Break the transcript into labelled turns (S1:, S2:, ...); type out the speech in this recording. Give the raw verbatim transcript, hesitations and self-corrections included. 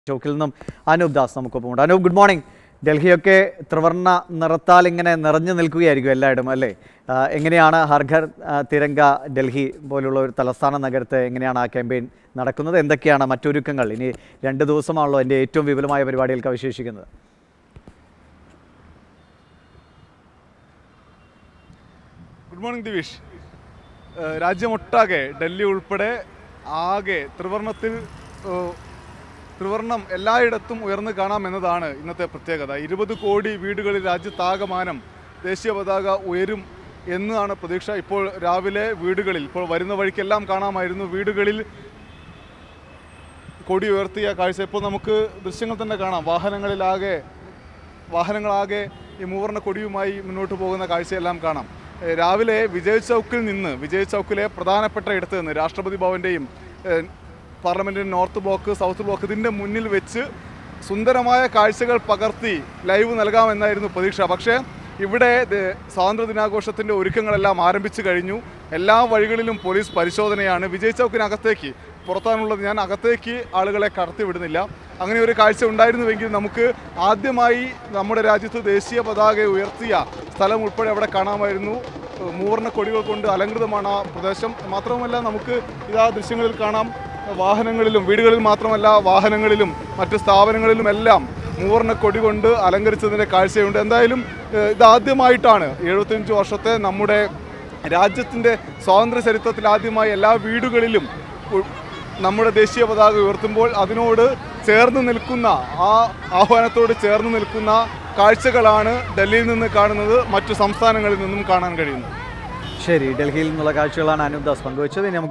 S1: ചോക്കിൽ നിന്നും അനൂപ് ദാസ് നമുക്കൊപ്പമുണ്ട്. Anoop, good morning. ഡൽഹിയൊക്കെ ത്രിവർണ്ണ നിറത്താൽ ഇങ്ങനെ നിറഞ്ഞു നിൽക്കുകയായിരിക്കും എല്ലായിടും അല്ലേ? എങ്ങനെയാണ് ഹർ ഘർ തിരങ്ക ഡൽഹി പോലുള്ള ഒരു തലസ്ഥാന നഗരത്തെ എങ്ങനെയാണ് ആ ക്യാമ്പയിൻ നടക്കുന്നത്? എന്തൊക്കെയാണ് മറ്റൊരുക്കങ്ങൾ? ഇനി രണ്ട് ദിവസമാണല്ലോ എൻ്റെ ഏറ്റവും വിപുലമായ പരിപാടികൾക്ക് അവശേഷിക്കുന്നത്.
S2: Good morning Divish. രാജ്യമൊട്ടാകെ ഡൽഹി ഉൾപ്പെടെ ആകെ ത്രിവർണ്ണത്തിൽ ത്രിവർണ്ണം എല്ലായിടത്തും ഉയർന്നു കാണാമെന്നതാണ് ഇന്നത്തെ പ്രത്യേകത. ഇരുപത് കോടി വീടുകളിൽ രാജ്യത്താകമാനം ദേശീയ പതാക ഉയരും എന്നാണ് പ്രതീക്ഷ. ഇപ്പോൾ രാവിലെ വീടുകളിൽ ഇപ്പോൾ വരുന്ന വഴിക്കെല്ലാം കാണാമായിരുന്നു വീടുകളിൽ കൊടി ഉയർത്തിയ കാഴ്ച. ഇപ്പോൾ നമുക്ക് ദൃശ്യങ്ങൾ തന്നെ കാണാം. വാഹനങ്ങളിലാകെ വാഹനങ്ങളാകെ ഈ മൂവർണ്ണ കൊടിയുമായി മുന്നോട്ട് പോകുന്ന കാഴ്ചയെല്ലാം കാണാം. രാവിലെ വിജയ് ചൗക്കിൽ നിന്ന് വിജയ് ചൗക്കിലെ പ്രധാനപ്പെട്ട ഇടത്ത് നിന്ന് രാഷ്ട്രപതി ഭവൻ്റെയും പാർലമെൻറ്റിൻ്റെ നോർത്ത് ബ്ലോക്ക്, സൗത്ത് ബ്ലോക്ക് ഇതിൻ്റെ മുന്നിൽ വെച്ച് സുന്ദരമായ കാഴ്ചകൾ പകർത്തി ലൈവ് നൽകാമെന്നായിരുന്നു പ്രതീക്ഷ. പക്ഷേ ഇവിടെ സ്വാതന്ത്ര്യ ദിനാഘോഷത്തിൻ്റെ ഒരുക്കങ്ങളെല്ലാം ആരംഭിച്ചു കഴിഞ്ഞു. എല്ലാ വഴികളിലും പോലീസ് പരിശോധനയാണ്. വിജയ് ചൗക്കിനകത്തേക്ക് പുറത്താനുള്ളത് ഞാൻ അകത്തേക്ക് ആളുകളെ കടത്തി വിടുന്നില്ല. അങ്ങനെ ഒരു കാഴ്ച ഉണ്ടായിരുന്നുവെങ്കിൽ നമുക്ക് ആദ്യമായി നമ്മുടെ രാജ്യത്ത് ദേശീയ പതാക ഉയർത്തിയ സ്ഥലം ഉൾപ്പെടെ അവിടെ കാണാമായിരുന്നു. മൂവർണ്ണ കൊടികൾ കൊണ്ട് അലങ്കൃതമാണ് ആ പ്രദേശം. മാത്രവുമല്ല നമുക്ക് ഇതാ ദൃശ്യങ്ങളിൽ കാണാം, വാഹനങ്ങളിലും വീടുകളിൽ മാത്രമല്ല വാഹനങ്ങളിലും മറ്റ് സ്ഥാപനങ്ങളിലും എല്ലാം മൂവർണ്ണ കൊടി കൊണ്ട് അലങ്കരിച്ചതിൻ്റെ കാഴ്ചയുണ്ട്. എന്തായാലും ഇതാദ്യമായിട്ടാണ് എഴുപത്തിയഞ്ച് വർഷത്തെ നമ്മുടെ രാജ്യത്തിൻ്റെ സ്വാതന്ത്ര്യ ചരിത്രത്തിൽ ആദ്യമായി എല്ലാ വീടുകളിലും നമ്മുടെ ദേശീയ പതാക ഉയർത്തുമ്പോൾ അതിനോട് ചേർന്ന് നിൽക്കുന്ന ആ ആഹ്വാനത്തോട് ചേർന്ന് നിൽക്കുന്ന കാഴ്ചകളാണ് ഡൽഹിയിൽ നിന്ന് കാണുന്നത്, മറ്റു സംസ്ഥാനങ്ങളിൽ നിന്നും കാണാൻ കഴിയുന്നത്.
S1: ശരി, ഡൽഹിയിൽ നിന്നുള്ള കാഴ്ചകളാണ് അനൂപ് ദാസ് പങ്കുവച്ചത്.